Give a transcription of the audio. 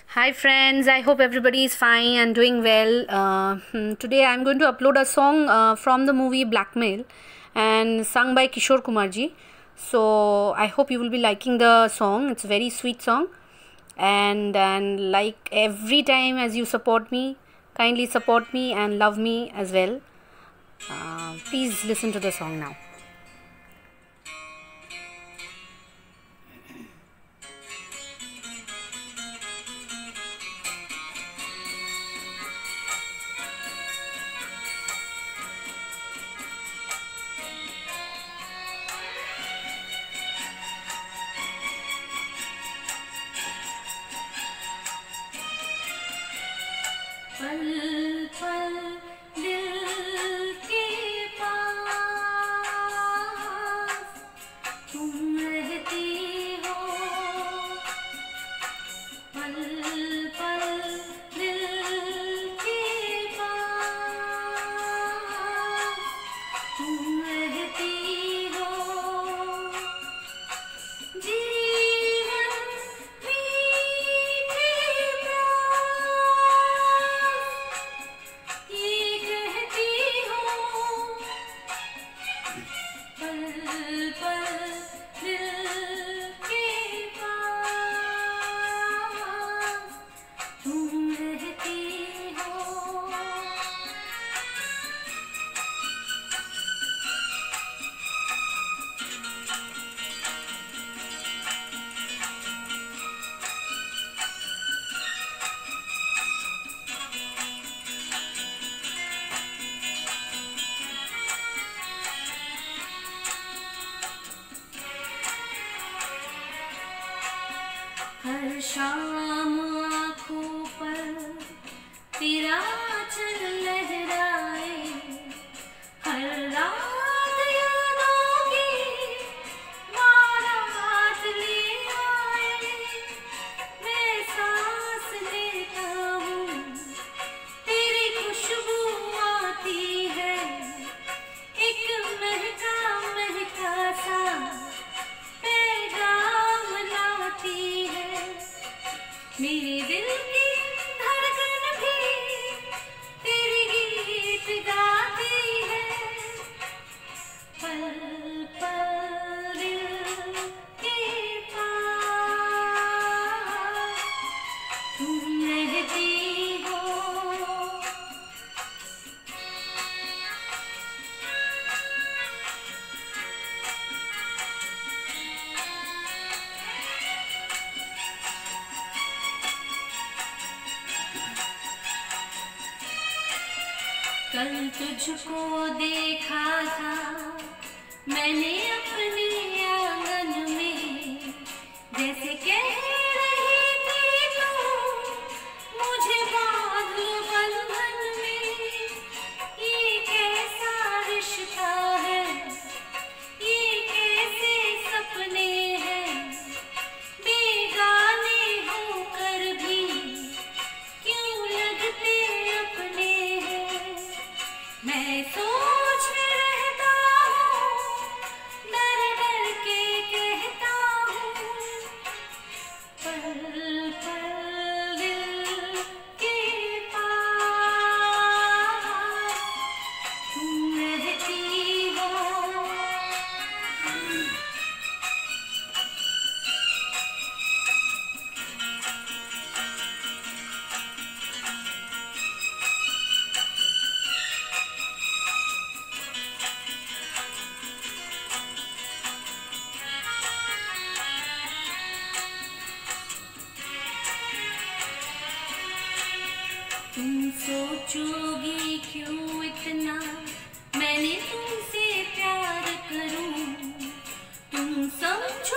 Hi friends, I hope everybody is fine and doing well. Today I am going to upload a song from the movie Blackmail and sung by Kishore Kumar ji. So I hope you will be liking the song. It's a very sweet song, and like every time as you support me, kindly support me and love me as well. Please listen to the song now. पल पल दिल के पास तुम रहती हो, पल पल दिल के पास तुम रहती हो। जीवन मीठे प्यास ये कहती हो, पल पल दिल के पास तुम रहती हो। हर शाम आँखों पर तेरा चल लहराए, हर रात यादों की बारात ले आए। मैं सांस लेता हूँ तेरी खुशबू आती है, एक महका महका सा पैगाम लाती है। मेरे दिल की धड़कन भी तेरी गीत गाती है, पल पल दिल के पास तुम रहती हो। कल तुझको देखा था मैंने अपने आंगन में, जैसे कह रही थी तू मुझे बांध लो बंधन में। ये कैसा रिश्ता है, ये कैसे सपने हैं, बेगाने होकर भी क्यों लगते अपने हैं। मैं सोच में रहता हूँ, डर डर के कहता हूँ, पल पल दिल के पास तुम रहती हो। तुम सोचोगी क्यों इतना मैंने तुमसे प्यार करूं, तुम समझ